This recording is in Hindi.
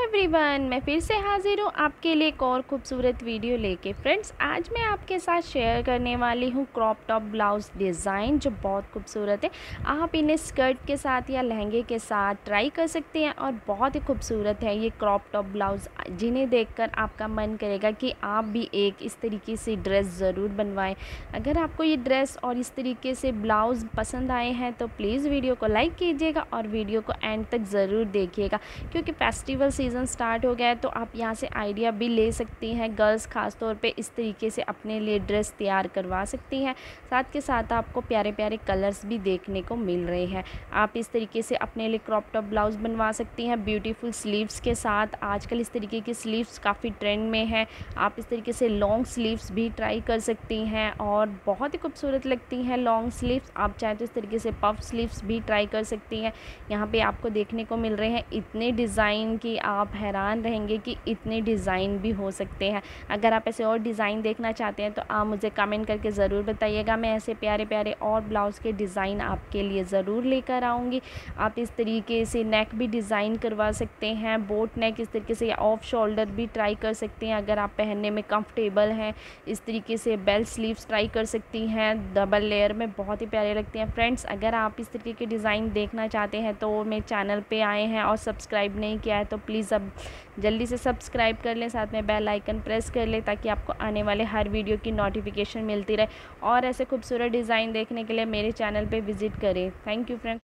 एवरीवन, मैं फिर से हाज़िर हूँ आपके लिए एक और ख़ूबसूरत वीडियो लेके। फ्रेंड्स, आज मैं आपके साथ शेयर करने वाली हूँ क्रॉप टॉप ब्लाउज़ डिज़ाइन जो बहुत खूबसूरत है। आप इन्हें स्कर्ट के साथ या लहंगे के साथ ट्राई कर सकते हैं और बहुत ही खूबसूरत है ये क्रॉप टॉप ब्लाउज़, जिन्हें देखकर आपका मन करेगा कि आप भी एक इस तरीके से ड्रेस ज़रूर बनवाएं। अगर आपको ये ड्रेस और इस तरीके से ब्लाउज़ पसंद आए हैं तो प्लीज़ वीडियो को लाइक कीजिएगा और वीडियो को एंड तक ज़रूर देखिएगा, क्योंकि फेस्टिवल सीज़न स्टार्ट हो गया है तो आप यहाँ से आइडिया भी ले सकती हैं। गर्ल्स ख़ास तौर पे इस तरीके से अपने लिए ड्रेस तैयार करवा सकती हैं। साथ के साथ आपको प्यारे प्यारे कलर्स भी देखने को मिल रहे हैं। आप इस तरीके से अपने लिए क्रॉप टॉप ब्लाउज़ बनवा सकती हैं ब्यूटीफुल स्लीव्स के साथ। आजकल इस तरीके की स्लीव्स काफ़ी ट्रेंड में है। आप इस तरीके से लॉन्ग स्लीव्स भी ट्राई कर सकती हैं और बहुत ही खूबसूरत लगती हैं लॉन्ग स्लीव्स। आप चाहें तो इस तरीके से पफ स्लीव्स भी ट्राई कर सकती हैं। यहाँ पे आपको देखने को मिल रहे हैं इतने डिज़ाइन की आप हैरान रहेंगे कि इतने डिज़ाइन भी हो सकते हैं। अगर आप ऐसे और डिज़ाइन देखना चाहते हैं तो आप मुझे कमेंट करके ज़रूर बताइएगा। मैं ऐसे प्यारे प्यारे और ब्लाउज़ के डिज़ाइन आपके लिए ज़रूर लेकर आऊँगी। आप इस तरीके से नेक भी डिज़ाइन करवा सकते हैं, बोट नेक इस तरीके से, या ऑफ शोल्डर भी ट्राई कर सकते हैं अगर आप पहनने में कंफर्टेबल हैं। इस तरीके से बेल स्लीव्स ट्राई कर सकती हैं, डबल लेयर में बहुत ही प्यारे लगते हैं। फ्रेंड्स, अगर आप इस तरीके के डिज़ाइन देखना चाहते हैं तो मेरे चैनल पे आए हैं और सब्सक्राइब नहीं किया है तो प्लीज़ अब जल्दी से सब्सक्राइब कर लें, साथ में बेल आइकन प्रेस कर लें ताकि आपको आने वाले हर वीडियो की नोटिफिकेशन मिलती रहे। और ऐसे खूबसूरत डिज़ाइन देखने के लिए मेरे चैनल पे विज़िट करें। Thank you friends.